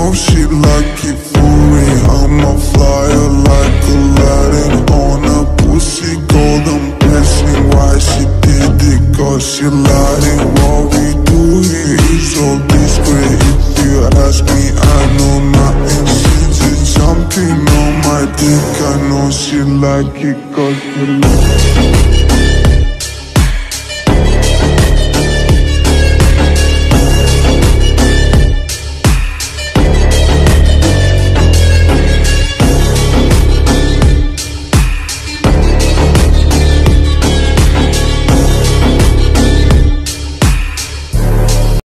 know she like it for real. I'm a flyer like Aladdin on a pussy golden blessing. Why she did it? Cause she lied. What we do here is so discreet. If you ask me, I know nothing. She just jumping on my dick. I know she like it cause she like it.